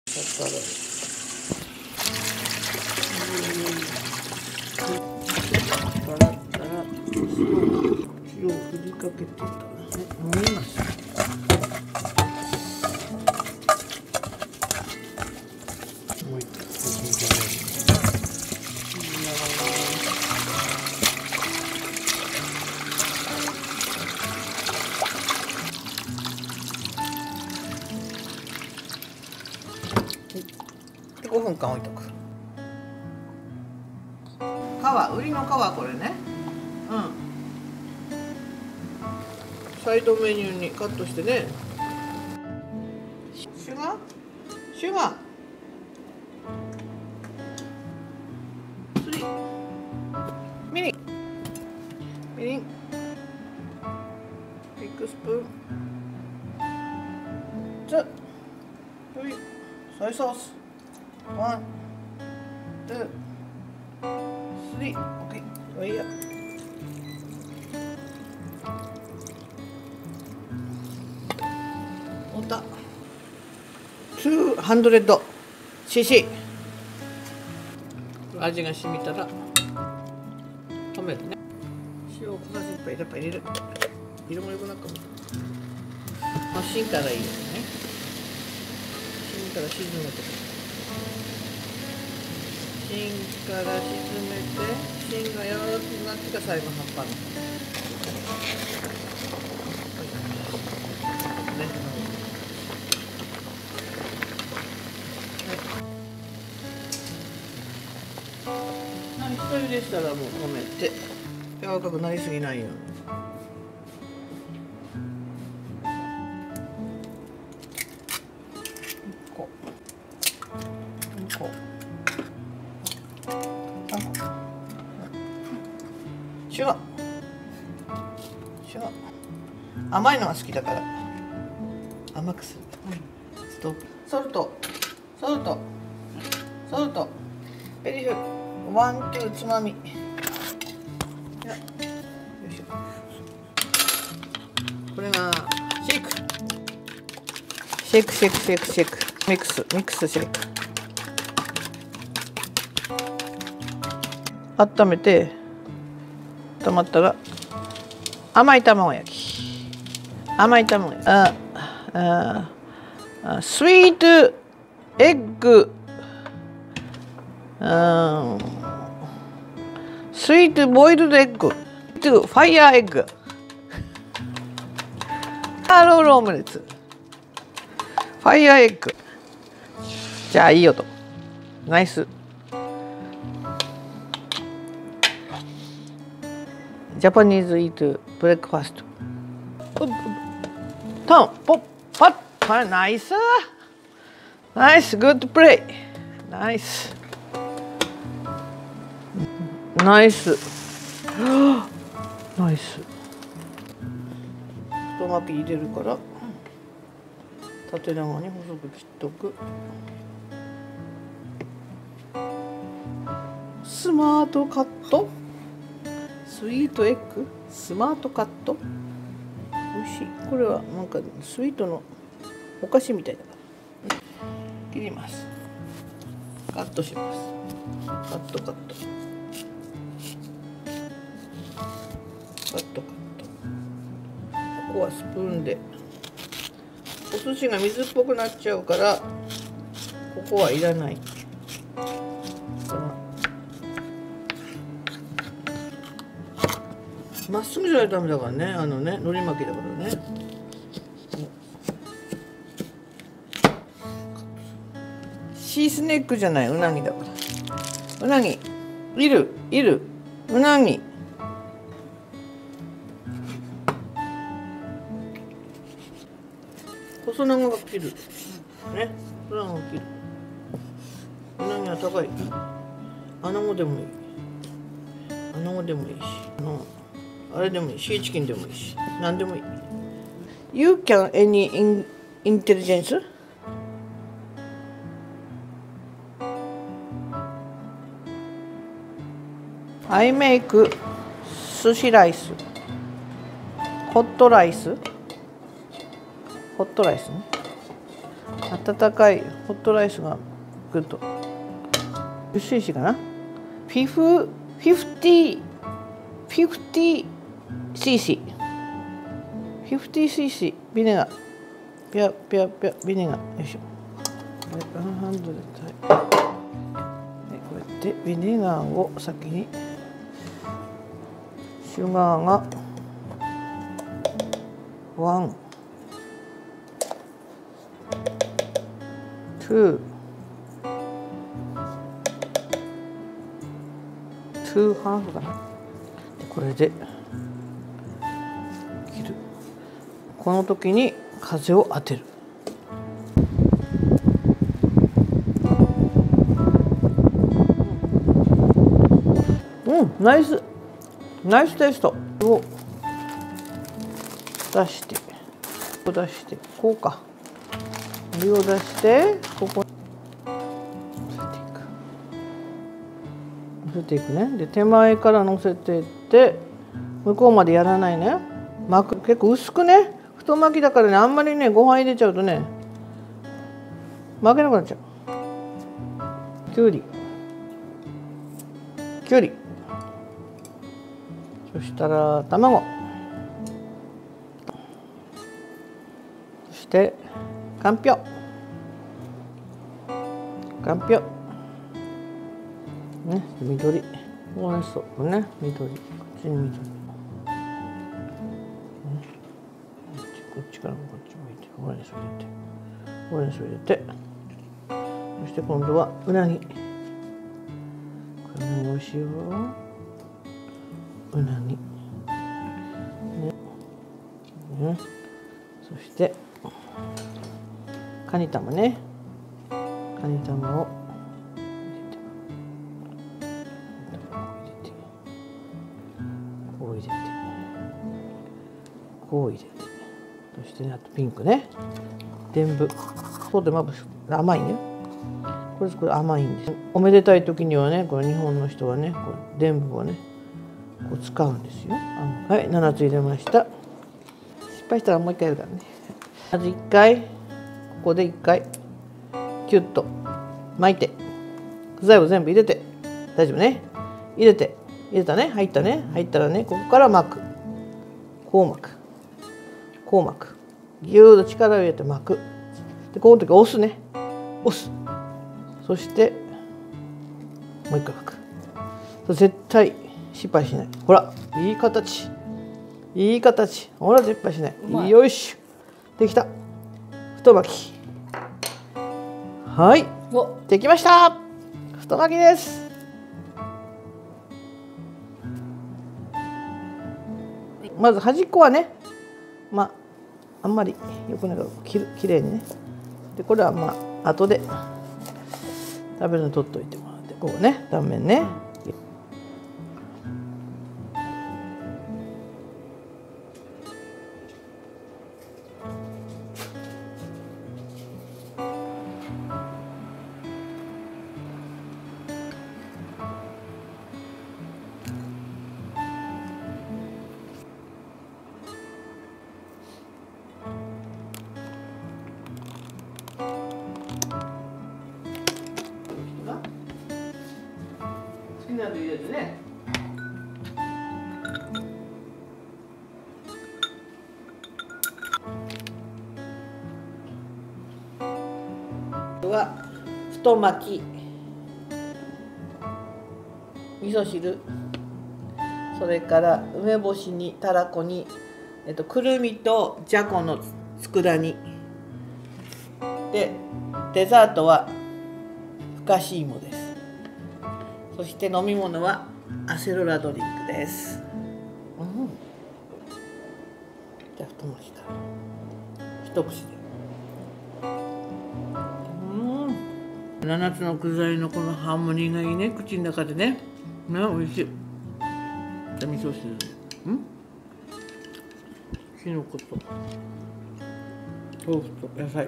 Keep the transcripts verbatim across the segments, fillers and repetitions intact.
洗ったら塩を振りかけてたらね、飲みます。もう一回でごふんかん置いとく。皮、売りの皮これね。うん。サイドメニューにカットしてね。シュガー？シュガー。スリー。ミリ。みりん。ビッグスプーン。ツー。スリー。ソイソース。ワン。ツー。スリー。オッケー。いいや。おた。にひゃくシーシー。味が染みたら止めるね。塩を小さじいっぱいやっぱ入れる。色も良くなるかも。あ、芯からいいよね。芯から沈めて。芯から沈めて、芯が柔らかくなってから最後葉っぱの。一人でしたらもう止めて、柔らかくなりすぎないように。こうこうシュガーシュガー甘いのが好きだから甘くする。ストップ。ソルトソルトソルトベリーフー。ワン、ツー、つまみ。よいしょ。これがシェイク。シェイク、シェイク、シェイク、シェイク。ミックス、ミックスシェイク。温めて、温まったら、甘い卵焼き。甘い卵焼き。あ、あ、あ、スイートエッグ。うん。スイートボイルドエッグ、ファイヤーエッグ、ハロールオムレツ、ファイヤーエッグ。じゃあいいよと。ナイス。ジャパニーズイートブレックファスト。ターンポッパッパナイスナイスグッドプレイナイス。ナイスナイス。太巻き入れるから縦長に細く切っとく。スマートカットスイートエッグスマートカットおいしい。これはなんかスイートのお菓子みたいだから切ります。カットします。カットカットカットカット。ここはスプーンで。お寿司が水っぽくなっちゃうからここはいらない。まっすぐじゃないとダメだからね。あのね海苔巻きだからね。シースネックじゃない、うなぎだから。うなぎいるいるうなぎ。細長く切るね。細長く切る。うなぎは高い。穴子でもいい。穴子でもいいし、あのあれでもいい。シーチキンでもいいし、何でもいい。You can any in intelligence? I make 寿司ライス。ホットライス。ホットライスね。温かいホットライスがグッと じゅっシーシー かな。フィフフィフティフィフティシーシー フィフティシーシー ビネガーピャピャピャビネガーよいしょ。ワンハンドでこうやってビネガーを先にシュガーがワンツーツーハーフかな。これで切る。この時に風を当てる。うん、ナイスナイステイストを出してこう出してこうか。お湯を出してここ乗せていくね。で手前から乗せていって向こうまでやらないね。巻く結構薄くね。太巻きだからね、あんまりねご飯入れちゃうとね巻けなくなっちゃう。きゅうりきゅうりそしたら卵そしてかんぴょかんぴょね、緑ほうれん草ね、緑こっちに緑、ね、こっちからもこっち向いてほうれん草入れてほうれん草入れてそして今度はうなぎ。これも美味しいよ。うなぎね、ね、そしてカニ玉ね、カニ玉をこう入れてこう入れてそしてね、あとピンクね、全部そうでまぶす。甘いね、これこれ甘いんです。おめでたい時にはね、これ日本の人はね、これ全部をねこう使うんですよ。はい、ななつ入れました。失敗したらもう一回やるからね。まずいっかいここでいっかいキュッと巻いて具材を全部入れて大丈夫ね。入れて入れたね、入ったね、入ったらね、ここから巻く。こう巻くこう巻くぎゅーっと力を入れて巻く。でこの時押すね、押す。そしてもう一回巻く。絶対失敗しない。ほらいい形いい形。ほら失敗しない。よいしょ、できた。太巻き。はい、できました。太巻きです。まず端っこはね、まああんまりよくないからききれいにね。でこれはまあ後で食べるの取っといてもらって、こうね、断面ね。好きなの入れてね。は太巻き、味噌汁、それから梅干しにたらこに、えっと、くるみとじゃこの佃煮で、デザートはふかし芋です。そして飲み物はアセロラドリンクです。うん、じゃあ太巻きから一口で。うん、ななつの具材のこのハーモニーがいいね、口の中でね。ね、美味しい。じゃあ味噌汁、うんきのこと豆腐と野菜。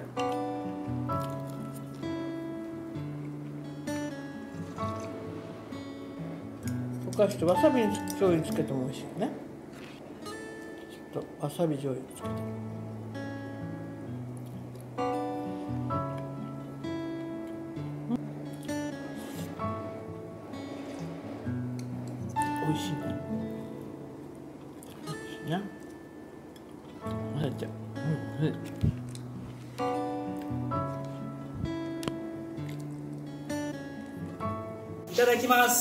溶かしてわさびに醤油につけても美味しいよね。ちょっとわさび醤油につけて。 味しいね。美味しいね。混ぜて、うん、うん。 いただきます。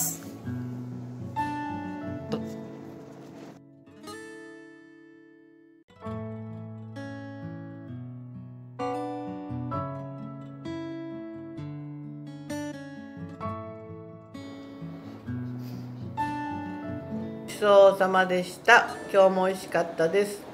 ごちそうさまでした。今日も美味しかったです。